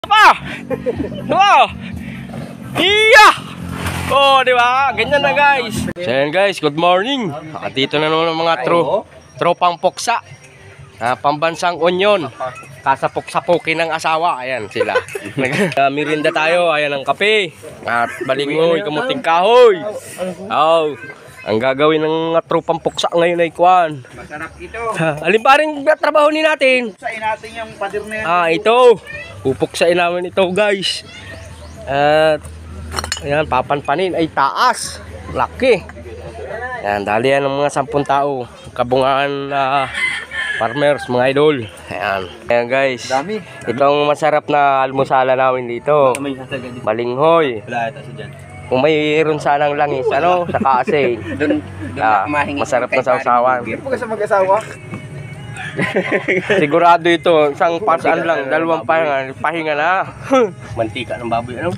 Apa? Wow! Iya! Oh, di ba? Ganyan na guys. So yan guys, good morning. At dito na naman ang mga tropang poksa. Pambansang onion. Kasapok-sapokin ng asawa. Ayan sila. Mirinda tayo. Ayan ang kape. At balingoy, kamuting kahoy. Oh, ang gagawin ng mga tropang poksa ngayon ay kuwan. Masarap ito. Alin pa rin trabaho ni natin? Puksain natin yung pader na yan. Ito. Pupuksain namin ito guys. At ayan, papanpanin ay taas. Laki. Ayan, dali yan ng mga 10 tao. Kabungaan na farmers, mga idol. Ayan. Ayan guys. Dami. Ito ang masarap na almusala namin dito. Balinghoy. Wala ito sa dyan. Kung mayroon sanang langis, ano, saka asin. Masarap na sausawan. Hindi po kasi mag-asawa. Sigurado ito, isang pasaan lang, 2 pahinga na. Mantika ng baboy, ano?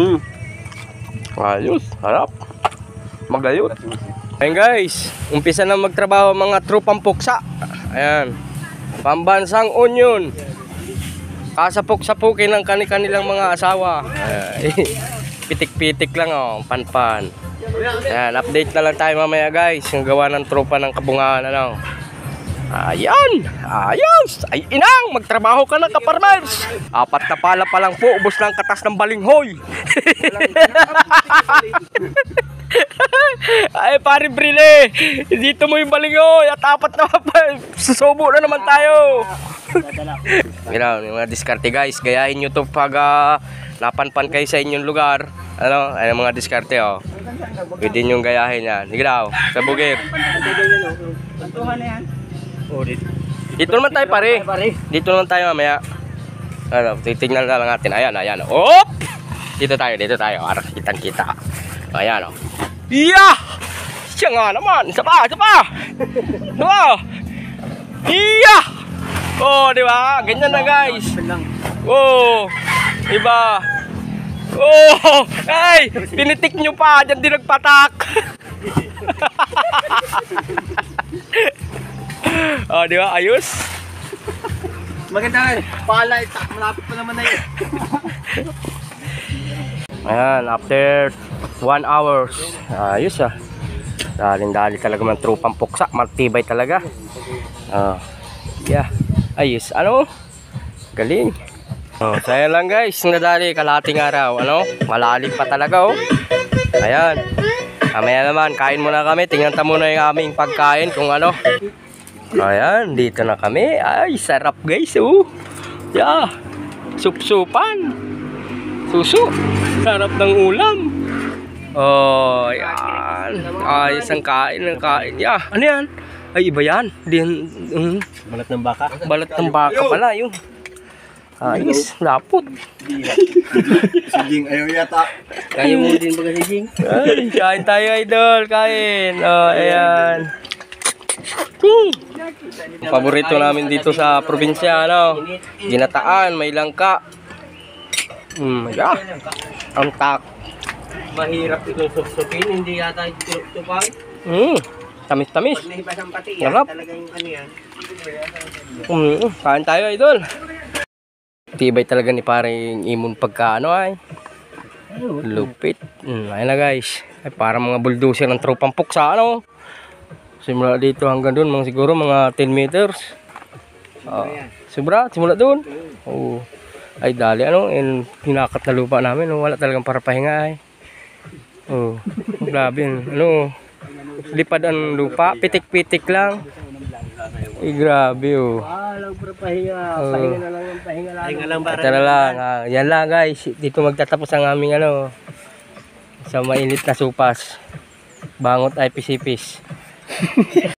Ayos, harap. Magayot. Ayan guys, umpisa na magtrabaho mga tropang puksa. Ayan, pambansang onion. Kasapok-sapukin ng kanilang mga asawa. Pitik-pitik lang, oh, pan-pan. Ayan, update na lang tayo mamaya guys, yung gawa ng tropa ng kabungaan, ano. Ayan, ayos. Ay inang, magtrabaho ka na ka-farmers. 4 na pala pa lang po, ubos ng katas ng balinghoy. Ay pare Brile, dito mo yung balinghoy at 4 na pa. Susubo na naman tayo. Yung mga diskarte guys, gayahin nyo to pag napanpan kayo sa inyong lugar. Ano, ay mga diskarte, oh. Pwede nyo gayahin yan. Sige daw, sa bugir. Pantuhan na yan. Dito naman tayo pare. Dito naman tayo mamaya. Ano, titignan na lang natin. Ayan, ayan. Oh! Dito tayo. Ara, kitang-kita. Ayan, oh. Iya! Siya nga naman. Isa pa. Wow! Iya! Oh, di ba? Ganyan na guys. Oh! Diba? Oh! Ay! Pinitik nyo pa. Diyan din nagpatak. Oh, di ba? Ayos. Maganda. Pala, malapit pa naman na yun. Ayan, after 1 hours. Ayos ah. Daling-dali talaga ng tropang puksa. Matibay talaga. Yeah. Ayos. Ano? Galing. Saya lang guys. Nadali kalating araw. Ano? Malalim pa talaga, oh. Ayan. Mamaya naman, kain muna kami. Tingnan ta muna yung aming pagkain kung ano. Ayan, dito na kami. Ay, sarap guys, oh. Yeah. Sup-supan. Suso. Sarap ng ulam. Oh, ayan. Ayos ang kain. Yeah. Ano yan? Ay, iba yan. Balat ng baka. Balat ng baka pala, yun. Ayos, lapot. Siging, ayaw yata. Kaya mo din ba siging? Ay, kain tayo idol. Kain. Oh, ayan. Paborito namin dito sa probinsya, ano, ginataan, may langka. Yeah. Ang tak. Mahirap ito susupin, hindi yata ito pa. Tamis-tamis. Pati sarap. talagang ano yan. Kain tayo idol. Tibay talaga ni paring imon pagka ano ay. Lupit. Ayun na guys. Ay parang mga bulldozer ng tropang puksa, ano. Simula dito hanggang doon, mga siguro mga 10 meters. Sobra, simula doon. Oh. Ay dali, ano, hinakat na lupa namin, oh. Wala talagang para pahinga ay. Oh, grabe, ano. Lipad ang lupa, pitik-pitik lang. Ay grabe, oh. Lang para pahinga. Pahinga na lang yung pahinga lang. Pahinga lang para. Ito na lang, yan lang guys. Dito magtatapos ang aming ano, sa mainit na supas. Bangot ay pisipis.